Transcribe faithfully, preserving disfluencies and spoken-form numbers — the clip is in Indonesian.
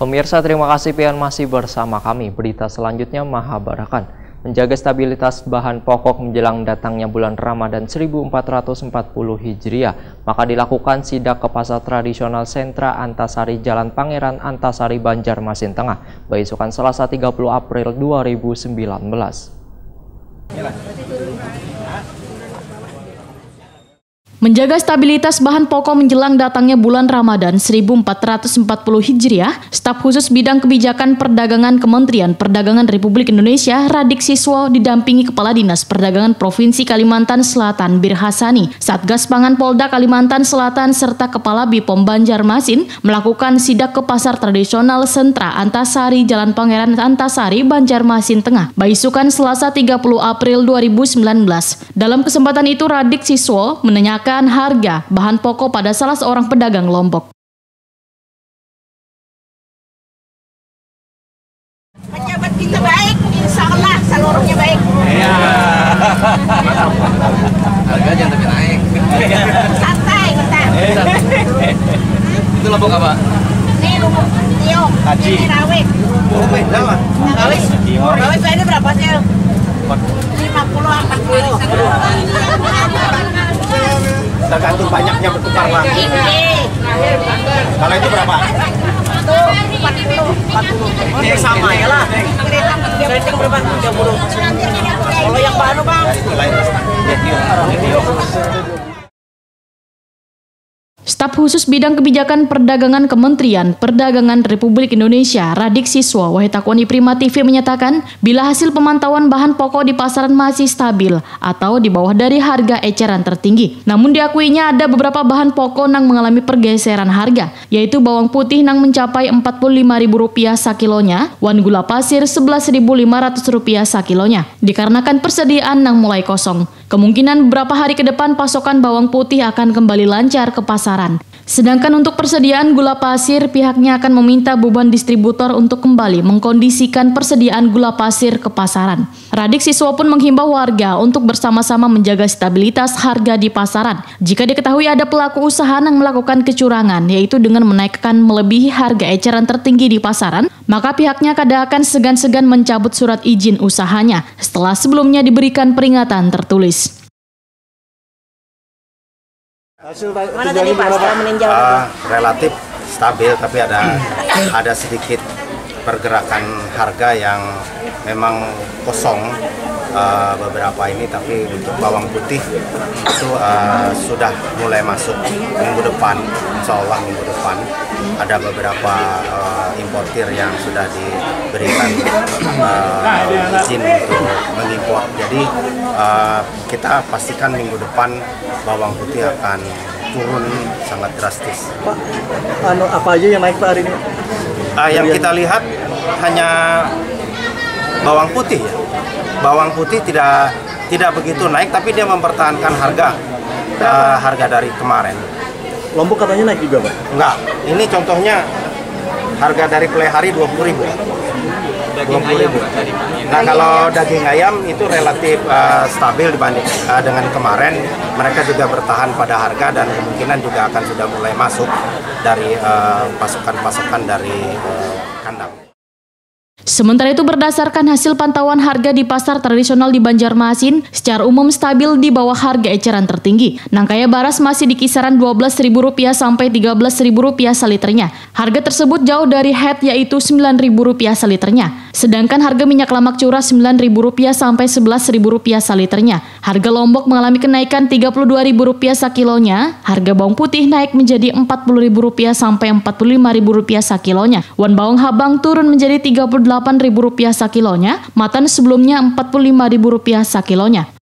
Pemirsa, terima kasih pian masih bersama kami. Berita selanjutnya Mahabarakan. Menjaga stabilitas bahan pokok menjelang datangnya bulan Ramadan seribu empat ratus empat puluh Hijriah, maka dilakukan sidak ke pasar tradisional Sentra Antasari Jalan Pangeran Antasari, Banjarmasin Tengah, beisukan Selasa tiga puluh April dua ribu sembilan belas. Menjaga stabilitas bahan pokok menjelang datangnya bulan Ramadan seribu empat ratus empat puluh Hijriah, Staf Khusus Bidang Kebijakan Perdagangan Kementerian Perdagangan Republik Indonesia, Radik Siswo, didampingi Kepala Dinas Perdagangan Provinsi Kalimantan Selatan, Bir Hasani, Satgas Pangan Polda Kalimantan Selatan, serta Kepala Bipom Banjarmasin melakukan sidak ke pasar tradisional Sentra Antasari Jalan Pangeran Antasari, Banjarmasin Tengah, beisukan Selasa tiga puluh April dua ribu sembilan belas. Dalam kesempatan itu, Radik Siswo menanyakan harga bahan pokok pada salah seorang pedagang Lombok. Pejabat kita baik, insya Allah seluruhnya baik. Iya. Harganya tapi naik. Santai kita. Itu Lombok apa? Ini Lombok Tio, ini rawit. Rawit, berapa? Rawit, rawit ini berapa sih? lima puluh, empat puluh. Tergantung banyaknya bertukar lah. Ini. Kalau itu berapa? Itu empat puluh. Ini sama ya lah. Keriting berapa? tiga puluh. Kalau yang baru bang? Itu lain. Staf Khusus Bidang Kebijakan Perdagangan Kementerian Perdagangan Republik Indonesia, Radik Siswo, Wahitakwani Prima T V menyatakan, bila hasil pemantauan bahan pokok di pasaran masih stabil atau di bawah dari harga eceran tertinggi. Namun diakuinya ada beberapa bahan pokok yang mengalami pergeseran harga, yaitu bawang putih yang mencapai empat puluh lima ribu rupiah sakilonya, wan gula pasir sebelas ribu lima ratus rupiah sakilonya, dikarenakan persediaan yang mulai kosong. Kemungkinan beberapa hari ke depan pasokan bawang putih akan kembali lancar ke pasaran. Sedangkan untuk persediaan gula pasir, pihaknya akan meminta beban distributor untuk kembali mengkondisikan persediaan gula pasir ke pasaran. Radik Siswo pun menghimbau warga untuk bersama-sama menjaga stabilitas harga di pasaran. Jika diketahui ada pelaku usaha yang melakukan kecurangan, yaitu dengan menaikkan melebihi harga eceran tertinggi di pasaran, maka pihaknya kada akan segan-segan mencabut surat izin usahanya setelah sebelumnya diberikan peringatan tertulis. Hasil Mana tadi Pak setelah meninjau? uh, relatif stabil, tapi ada ada sedikit pergerakan harga yang memang kosong uh, beberapa ini, tapi untuk bawang putih itu uh, sudah mulai masuk minggu depan, insya Allah minggu depan ada beberapa uh, importir yang sudah diberikan uh, izin untuk mengimpor. Jadi uh, kita pastikan minggu depan bawang putih akan turun sangat drastis. Pak, anu, apa aja yang naik Pak hari ini? Uh, yang kita lihat hanya bawang putih ya. Bawang putih tidak tidak begitu naik, tapi dia mempertahankan harga uh, harga dari kemarin. Lombok katanya naik juga Pak? Enggak, ini contohnya harga dari mulai hari dua puluh ribu. dua puluh ribu. Nah, kalau daging ayam itu relatif uh, stabil dibanding uh, dengan kemarin. Mereka juga bertahan pada harga dan kemungkinan juga akan sudah mulai masuk dari pasukan-pasukan uh, dari uh, kandang. Sementara itu, berdasarkan hasil pantauan harga di pasar tradisional di Banjarmasin secara umum stabil di bawah harga eceran tertinggi. Nangkaya baras masih di kisaran dua belas ribu rupiah sampai tiga belas ribu rupiah seliternya. Harga tersebut jauh dari head yaitu sembilan ribu rupiah seliternya. Sedangkan harga minyak lemak curah sembilan ribu rupiah sampai sebelas ribu rupiah seliternya. Harga Lombok mengalami kenaikan tiga puluh dua ribu rupiah sakilonya. Harga bawang putih naik menjadi empat puluh ribu rupiah sampai empat puluh lima ribu rupiah sakilonya. Wan bawang habang turun menjadi tiga puluh delapan ribu rupiah sakilonya. Matan sebelumnya empat puluh lima ribu rupiah sakilonya.